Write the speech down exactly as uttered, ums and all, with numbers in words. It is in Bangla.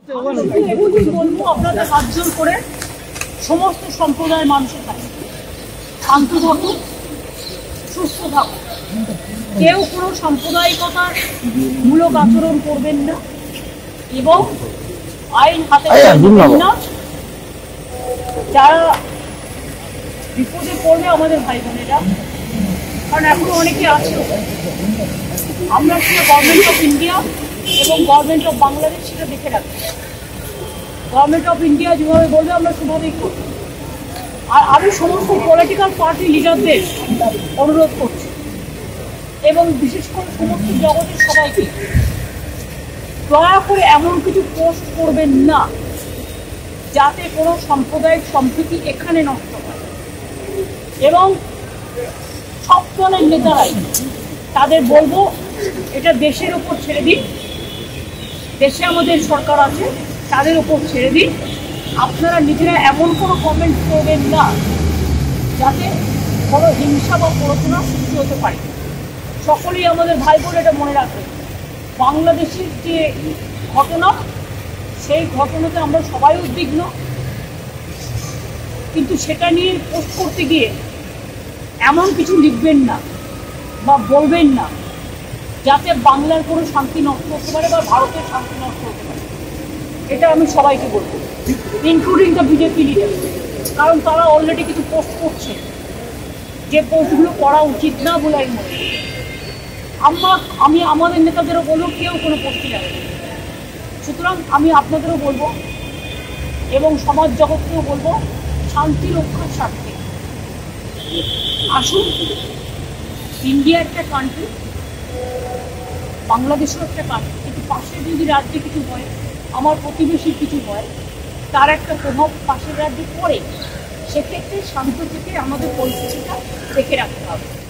বলবো আপনাদের হাত জোর করে সমস্ত সম্প্রদায়ের মানুষের কাছে শান্ত থাকুন, সুস্থ থাকুন, কেউ কোনো সাম্প্রদায়িকতার মূলক আচরণ করবেন না এবং আইন হাতে নেবেন না। যারা বিপদে পড়বে আমাদের ভাই বোনেরা, কারণ এখনো অনেকে আছে, আমরা সেটা গভর্নমেন্ট অফ ইন্ডিয়া এবং গভর্নমেন্ট অফ বাংলাদেশ সেটা দেখে রাখবো। গভর্নমেন্ট অফ ইন্ডিয়া যেভাবে বলবে আমরা সেভাবেই করব। আর আমি সমস্ত পলিটিক্যাল পার্টি লিডারদের অনুরোধ করছি এবং বিশেষ করে সমস্ত জগতের সবাইকে, দয়া করে এমন কিছু পোস্ট করবেন না যাতে কোনো সাম্প্রদায়িক সম্প্রীতি এখানে নষ্ট হয়। এবং সব দলের নেতারাই তাদের বলবো এটা দেশের ওপর ছেড়ে দিন, দেশে আমাদের সরকার আছে, তাদের ওপর ছেড়ে দিন। আপনারা নিজেরা এমন কোনো কমেন্ট করবেন না যাতে কোনো হিংসা বা প্ররোচনা সৃষ্টি হতে পারে। সকলেই আমাদের ভাই বোন এটা মনে রাখবেন, বাংলাদেশের যে ঘটনা সেই ঘটনাতে আমরা সবাই উদ্বিগ্ন, কিন্তু সেটা নিয়ে পোস্ট করতে গিয়ে এমন কিছু লিখবেন না বা বলবেন না যাতে বাংলার কোনো শান্তি নষ্ট হতে পারে বা ভারতের শান্তি নষ্ট হতে পারে। এটা আমি সবাইকে বলবো, ইনক্লুডিং দ্য বিজেপি লিডার, কারণ তারা অলরেডি কিছু পোস্ট করছে যে পোস্টগুলো করা উচিত না বলে আমি মনে করি। আমরা আমি আমাদের নেতাদেরও বলবো কেউ কোনো পোস্টে যাবে না। সুতরাং আমি আপনাদেরও বলবো এবং সমাজ জগৎকেও বলবো, শান্তি রক্ষার স্বার্থে আসুন। ইন্ডিয়া একটা কান্ট্রি, বাংলাদেশও একটা কান্ট্রি, কিন্তু পাশে যদি রাজ্যে কিছু হয়, আমার প্রতিবেশীর কিছু হয়, তার একটা প্রভাব পাশের রাজ্যে পড়ে। সেক্ষেত্রে শান্ত থেকে আমাদের পরিস্থিতিটা দেখে রাখতে হবে।